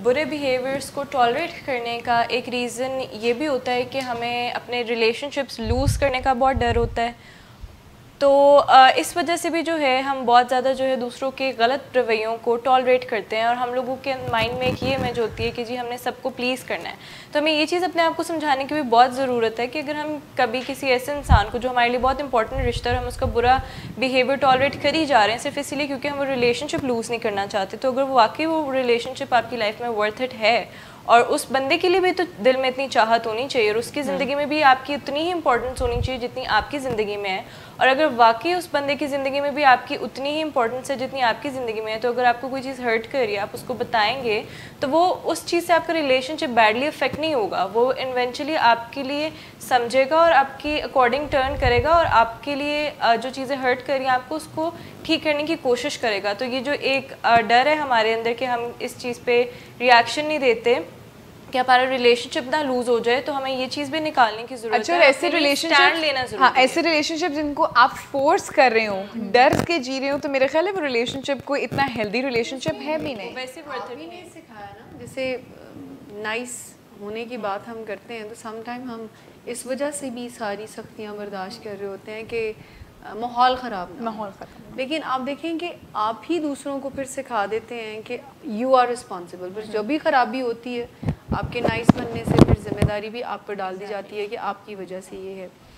برے بیہیویئرس کو ٹالریٹ کرنے کا ایک ریزن یہ بھی ہوتا ہے کہ ہمیں اپنے ریلیشن شپس لوز کرنے کا بہت ڈر ہوتا ہے. تو اس وجہ سے بھی جو ہے ہم بہت زیادہ جو ہے دوسروں کے غلط رویوں کو ٹالریٹ کرتے ہیں, اور ہم لوگوں کے مائنڈ میں ایک یہ امیج ہوتی ہے کہ جی ہم نے سب کو پلیز کرنا ہے. تو ہمیں یہ چیز اپنے آپ کو سمجھانے کی بھی بہت ضرورت ہے کہ اگر ہم کبھی کسی ایسے انسان کو جو ہمارے لیے بہت امپورٹنٹ رشتہ ہے, ہم اس کا برا بیہیویئر ٹالریٹ کر ہی جا رہے ہیں صرف اسی لیے کیونکہ ہم وہ ریلیشن شپ لوز نہیں کرنا چاہتے, تو اگر واقعی وہ ریلیشن شپ آپ کی لائف میں ورتھ اٹ ہے, اور اس بندے کے لیے بھی تو دل میں اتنی چاہت ہونی چاہیے, اور اس کی زندگی میں بھی آپ کی اتنی ہی امپورٹنس ہونی چاہیے جتنی آپ کی زندگی میں ہے, اور اگر واقعی اس بندے کی زندگی میں بھی آپ کی اتنی ہی امپورٹنس ہے جتنی آپ کی زندگی میں ہے, تو اگر آپ کو کوئی چیز ہرٹ کر رہی ہے آپ اس کو بتائیں گے تو وہ اس چیز سے آپ کا ریلیشن شپ بیڈلی افیکٹ نہیں ہوگا, وہ ایونچولی آپ کے لیے سمجھے گا اور آپ کی اکارڈنگ ٹرن کرے گا, اور آپ کے لیے جو چیزیں ہرٹ کر رہی ہیں آپ کو اس کو ٹھیک کرنے کی کوشش کرے گا. تو یہ جو ایک ڈر ہے ہمارے اندر کہ ہم اس چیز پہ ریئیکشن نہیں دیتے کہ ہمارا ریلیشن شپ نہ لوز ہو جائے, تو ہمیں یہ چیز بھی نکالنے کی ضرورت ہے. ایسے ریلیشن شپ, ہاں ایسے ریلیشن شپ جن کو آپ فورس کر رہے ہوں, ڈر کے جی رہے ہوں, تو میرے خیال ہے وہ ریلیشن شپ کو اتنا ہیلدی ریلیشن شپ ہے بھی نہیں. ویسے نہیں سکھایا نا, جیسے نائس ہونے کی بات ہم کرتے ہیں تو سم ٹائم ہم اس وجہ سے بھی ساری سختیاں برداشت کر رہے ہوتے ہیں کہ ماحول خراب نہ ہو. لیکن آپ دیکھیں کہ آپ ہی دوسروں کو پھر سکھا دیتے ہیں کہ یو آر رسپانسبل. پھر جب بھی خرابی ہوتی ہے آپ کے نائس بننے سے پھر ذمہ داری بھی آپ پر ڈال دی جاتی ہے کہ آپ کی وجہ سے یہ ہے.